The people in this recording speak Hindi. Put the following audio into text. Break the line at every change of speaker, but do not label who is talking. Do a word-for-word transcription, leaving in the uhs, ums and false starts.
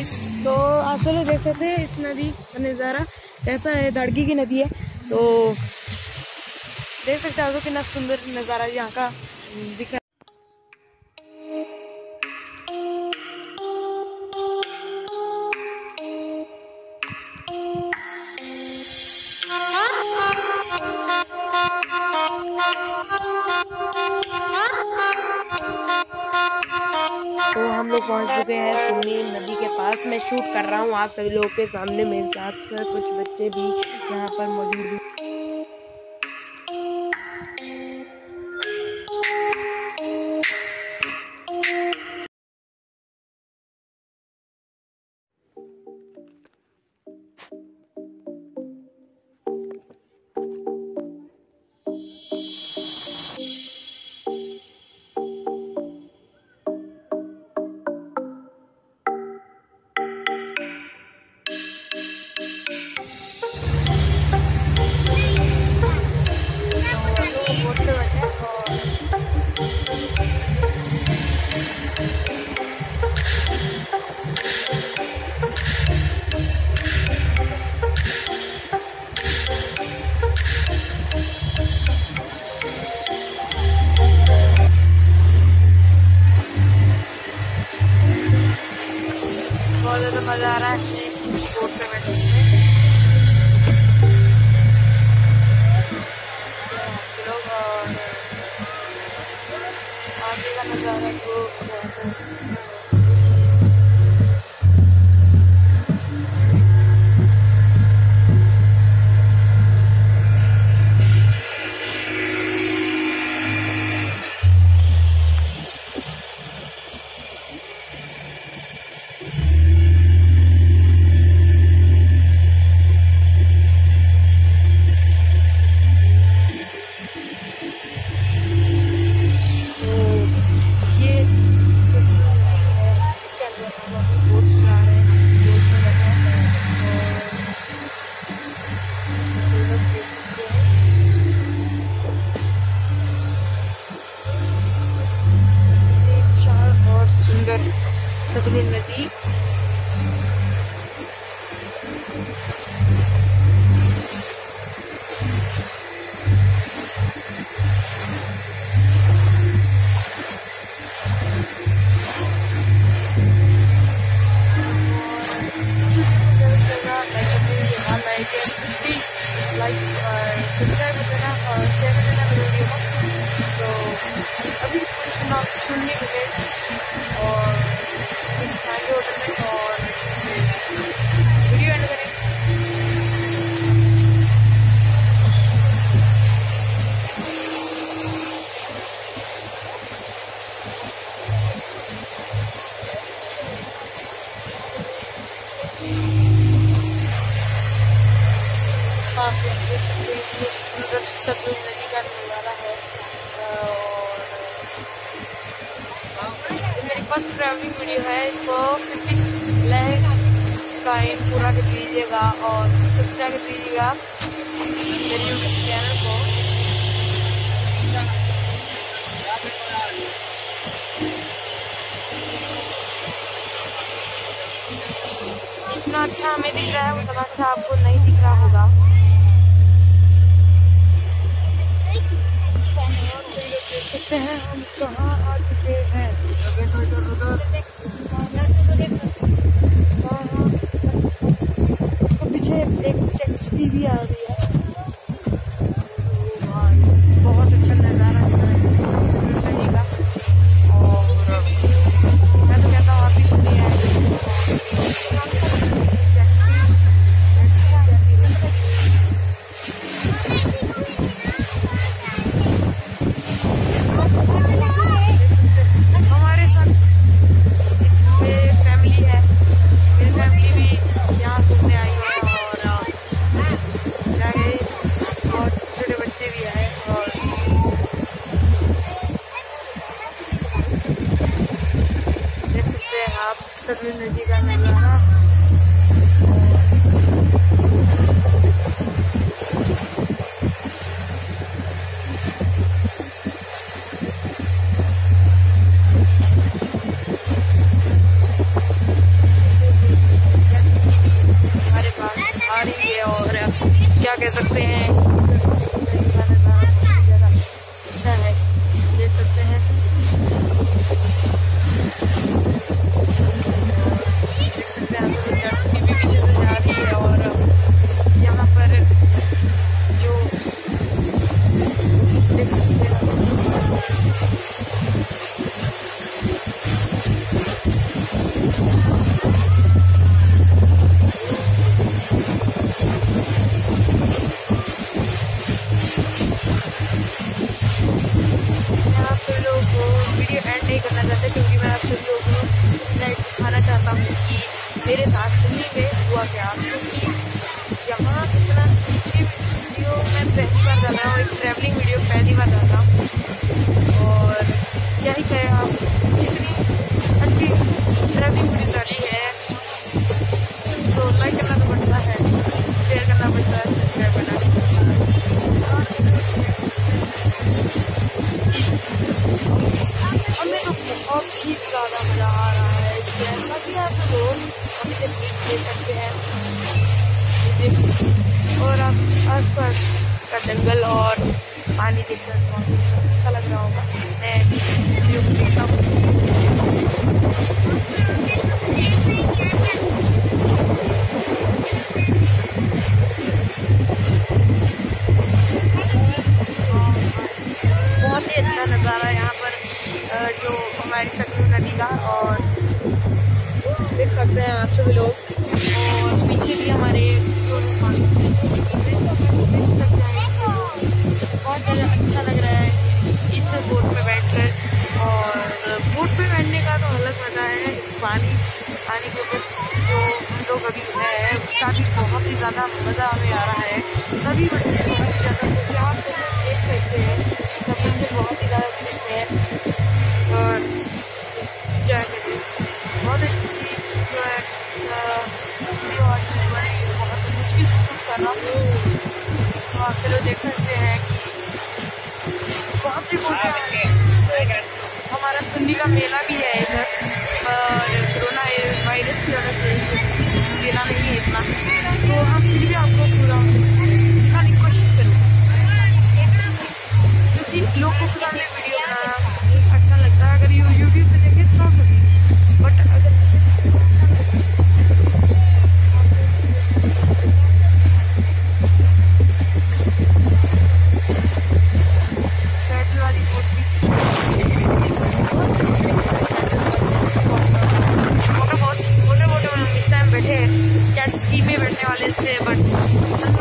गाइस, तो आप सब लोग देख सकते हैं इस नदी का नज़ारा कैसा है। धड़की की नदी है, तो देख सकते हैं आप लोग कितना सुंदर नज़ारा यहाँ का दिख रहा है। तो हम लोग पहुंच चुके हैं पुन्नी नदी के पास। मैं शूट कर रहा हूँ आप सभी लोगों के सामने, मेरे साथ कुछ बच्चे भी यहाँ पर मौजूद हैं। बहुत ज़्यादा मज़ा आ रहा है बोट पे बैठने में। लोग और आगे का नज़ारा तो सतलुज नदी। लाइक सब्सक्राइब कर देना और शेयर कर देना मेरे वीडियो को। तो अभी सुना सुनने के लिए और कुछ खाएंगे होटल में और वीडियो एंड करेंगे। आप देख सकते हैं कि सुंदर सतलुज नदी का नज़ारा है। और मेरी फर्स्ट ट्रैवलिंग वीडियो है, इसको फिफ्टी लाइक्स टाइम पूरा कर लीजिएगा और सब्सक्राइब कर दीजिएगा मेरे यूट्यूब चैनल को। जितना अच्छा हमें दिख रहा है उतना अच्छा आपको नहीं दिख रहा होगा। देख सकते हैं हम कहाँ आ चुके हैं। तो पीछे एक सेक्स की भी आ रही है। बहुत अच्छा नज़ारा है नदी का। और मैं तो कहता हूँ आप भी सुनिए। हमारे साथ मेरी फैमिली है, मेरी फैमिली भी यहाँ घूमने आई है और होगा क्या, क्योंकि यहाँ इतना अच्छी वीडियो मैं पहली बार डाल रहा हूँ, एक ट्रैवलिंग वीडियो पहली बार डाल रहा हूँ। और क्या ही कहें, आप इतनी अच्छी ट्रैवलिंग वीडियो डाली है तो लाइक करना तो पड़ता है, शेयर करना पड़ता है, सब्सक्राइब करना। हमें तो बहुत ही ज़्यादा मज़ा आ रहा है, जैसा कि आप लोग अभी से देख सकते हैं। और आप आसपास का जंगल और पानी देखकर बहुत अच्छा लग रहा होगा। मैं वीडियो को देखता हूँ। बहुत ही अच्छा नज़ारा है यहाँ पर, जो हमारी सतलुज नदी का, और देख सकते हैं आप सभी लोग। और पीछे भी हमारे बहुत ज़्यादा अच्छा लग रहा है इस बोट पे बैठकर। और बोट पे बैठने का तो अलग मज़ा है, पानी पानी के ऊपर जो हम लोग अभी है उसका भी बहुत ही ज़्यादा मज़ा हमें आ रहा है। सभी बच्चे बहुत ही ज़्यादा खुश हैं, आप लोग देख सकते हैं, सभी बच्चे बहुत ही ज़्यादा खुश हैं। और क्या कहते हैं, बहुत अच्छी जो है वीडियो आज बहुत मुश्किल से शूट कर रहा हूँ। तो आप चलो देख सकते हैं कि बहुत सी बोटे, हमारा सुन्नी का मेला भी है इधर, पर कोरोना वायरस की वजह से मेला नहीं है इतना, तो हम फिर भी आपको पूरा दिखाने की कोशिश करूँगा, क्योंकि लोग को खुदा में वीडियो बनाना अच्छा लगता है। अगर यूट्यूब पे देखें तो कभी, बट अगर स्की पे बैठने वाले थे, बट